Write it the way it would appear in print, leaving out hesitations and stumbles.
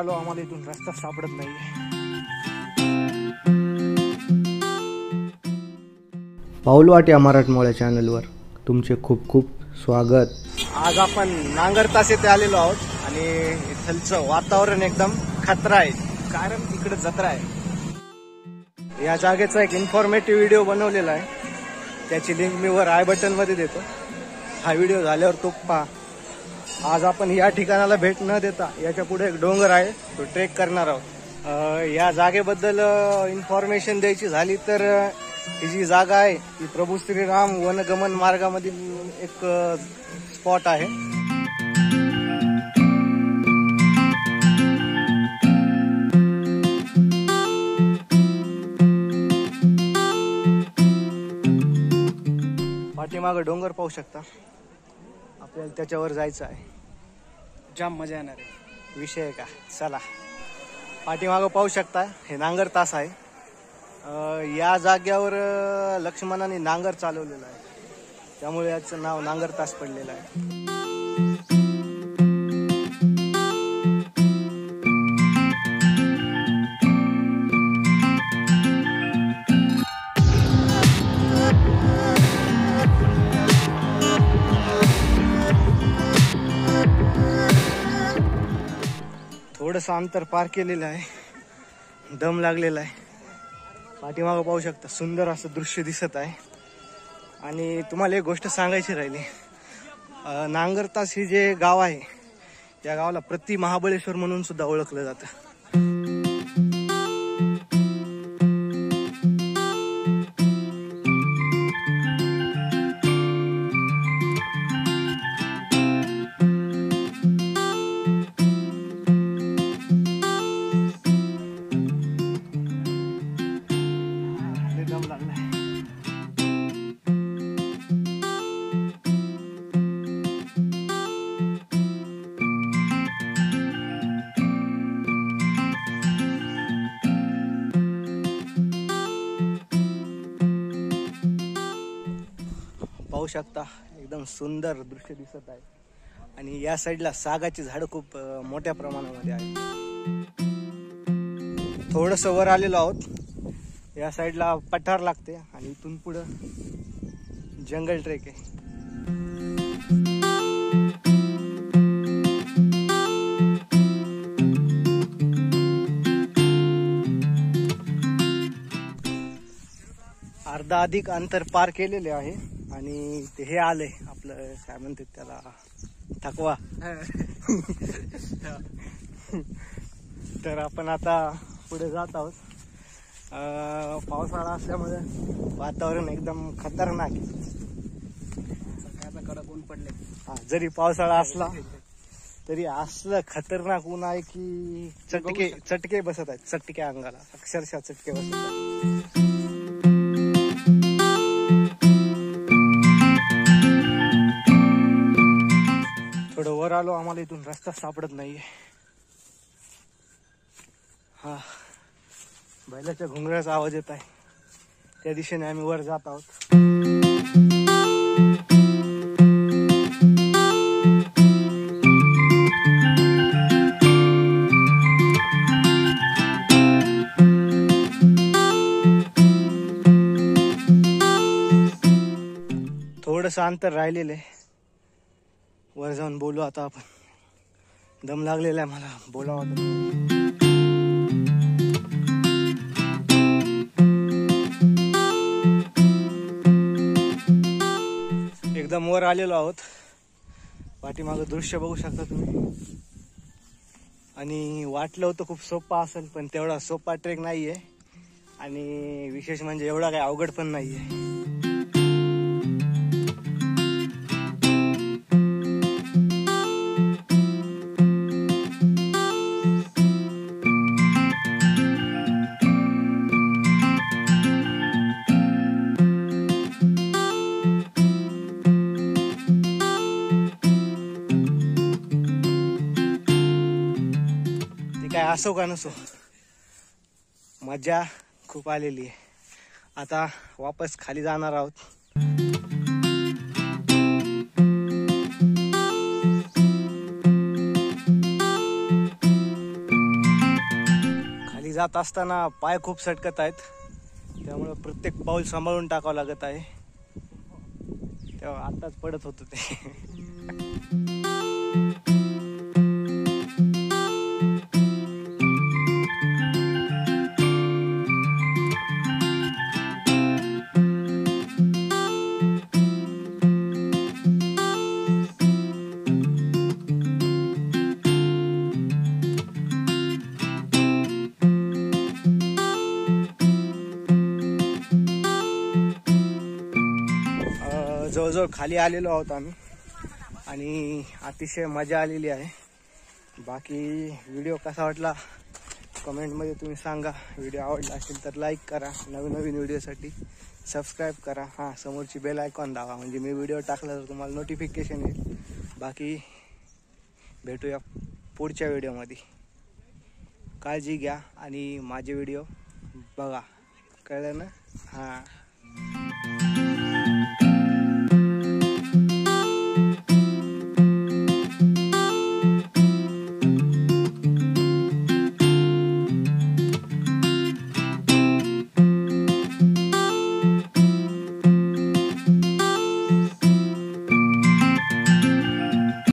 आलो, आम्हाला इथून रस्ता सापडत नाहीये. पाऊलवाट या मराठमोळ्या चॅनलवर तुमचे खूप खूप स्वागत. आज आपण नांगरतास येथे आलेलो आहोत आणि इथलचं वातावरण एकदम खतरा आहे, कारण इकडे जत्रा आहे. या जागेचा एक इन्फॉर्मेटिव्ह व्हिडिओ बनवलेला आहे, त्याची लिंक मी वर आय बटन मध्ये देतो. हा व्हिडिओ झाल्यावर तो पहा. आज आपण या ठिकाणाला भेट न देता याच्या पुढे एक डोंगर आहे, तो ट्रेक करणार आहोत. या जागेबद्दल इन्फॉर्मेशन द्यायची झाली तर ही जी जागा आहे ती प्रभू श्रीराम वनगमन मार्गामधील एक स्पॉट आहे. पाठीमागं डोंगर पाहू शकता, आपल्याला त्याच्यावर जायचं आहे. जाम मजा येणार आहे. विषय आहे का? चला. पाठीमागं पाहू शकता, हे नांगरतास आहे. या जाग्यावर लक्ष्मणाने नांगर चालवलेला आहे, त्यामुळे याचं नाव नांगरतास पडलेलं आहे. थोडंसं अंतर पार केलेलं आहे, दम लागलेला आहे. पाठीमागं पाहू शकता, सुंदर असं दृश्य दिसत आहे. आणि तुम्हाला एक गोष्ट सांगायची राहिली, नांगरतास ही जे गाव आहे, या गावाला प्रति महाबळेश्वर म्हणून सुद्धा ओळखलं जातं. पाहू शकता, एकदम सुंदर दृश्य दिसत आहे. आणि या साईडला सागाची झाडं खूप मोठ्या प्रमाणामध्ये आहेत. थोडंसं वर आलेलो आहोत, या साईडला पठार लागते आणि इथून पुढं जंगल ट्रेक आहे. अर्धा अधिक अंतर पार केलेले आहे आणि ते हे आले आपलं काय म्हणतात त्याला, थकवा. तर आपण आता पुढे जात आहोत. पावसाळा असल्यामुळे वातावरण एकदम खतरनाक आहे. कडक ऊन पडले. जरी पावसाळा असला तरी असलं खतरनाक ऊन आहे की चटके बसत आहेत, चटके अंगाला, अक्षरशः चटके बसत आहेत. थोडं वर आलो, आम्हाला इथून रस्ता सापडत नाहीये. हा, बैलाच्या घुंगराचा आवाज येत आहे, त्या दिशेने आम्ही वर जात आहोत. थोडंसं अंतर राहिलेलं आहे, वर जाऊन बोलू आता आपण. दम लागलेला आहे मला, बोलावं वाटत. एकदम वर आलेलो आहोत. पाठीमागं दृश्य बघू शकता तुम्ही. आणि वाटलं होतं खूप सोपा असेल, पण तेवढा सोपा ट्रेक नाहीये. आणि विशेष म्हणजे एवढा काही अवघड पण नाहीये. काय असो का नसो, मजा खूप आलेली आहे. आता वापस खाली जाणार आहोत. जात असताना पाय खूप सटकत आहेत, त्यामुळे प्रत्येक पाऊल सांभाळून टाकावं लागत आहे. तेव्हा आताच पडत होतं ते. जवळजवळ खाली आलेलो आहोत आम्ही आणि अतिशय मजा आलेली आहे. बाकी व्हिडिओ कसा वाटला कमेंटमध्ये तुम्ही सांगा. व्हिडिओ आवडला असेल तर लाईक करा, नवीन व्हिडिओसाठी सबस्क्राईब करा. हां, समोरची बेल आयकॉन दाबा म्हणजे मी व्हिडिओ टाकला तर तुम्हाला नोटिफिकेशन येईल. बाकी भेटूया पुढच्या व्हिडिओमध्ये. काळजी घ्या आणि माझे व्हिडिओ बघा, कळलं ना? हां.